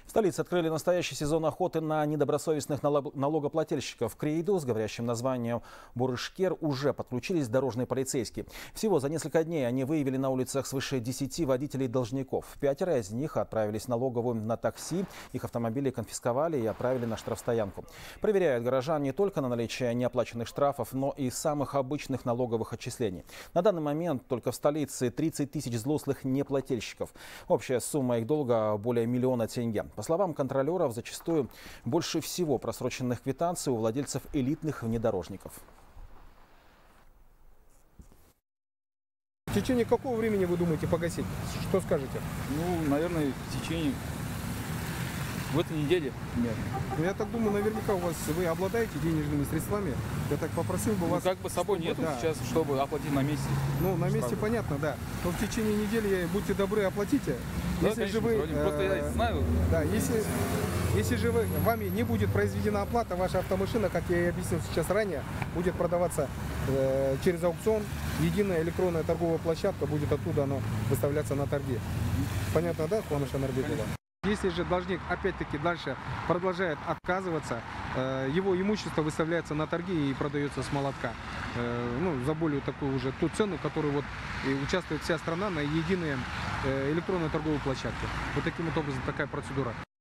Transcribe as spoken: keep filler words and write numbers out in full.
В столице открыли настоящий сезон охоты на недобросовестных налогоплательщиков. К рейду с говорящим названием «Бурышкер» уже подключились дорожные полицейские. Всего за несколько дней они выявили на улицах свыше десяти водителей-должников. Пятеро из них отправились в налоговую на такси, их автомобили конфисковали и отправили на штрафстоянку. Проверяют горожан не только на наличие неоплаченных штрафов, но и самых обычных налоговых отчислений. На данный момент только в столице тридцать тысяч взрослых неплательщиков. Общая сумма их долга более миллиона тенге. По словам контролеров, зачастую больше всего просроченных квитанций у владельцев элитных внедорожников. В течение какого времени вы думаете погасить? Что скажете? Ну, наверное, в течение в этой неделе примерно. Ну, я так думаю, наверняка у вас вы обладаете денежными средствами. Я так попросил бы вас. Ну, как бы с собой нету да. сейчас, чтобы оплатить на месте. Ну, на месте Правда. Понятно, да. Но в течение недели, будьте добры, оплатите. Да, если конечно, же вы, э, просто я знаю. Да, если, если же вы, вами не будет произведена оплата, ваша автомашина, как я и объяснил сейчас ранее, будет продаваться э, через аукцион. Единая электронная торговая площадка, будет оттуда она выставляться на торги. Понятно, да, Куаныш Анарбекова? Если же должник опять-таки дальше продолжает отказываться, э, его имущество выставляется на торги и продается с молотка. Э, ну, за более такую уже ту цену, которую вот и участвует вся страна на единой э, электронной торговой площадке. Вот таким вот образом такая процедура.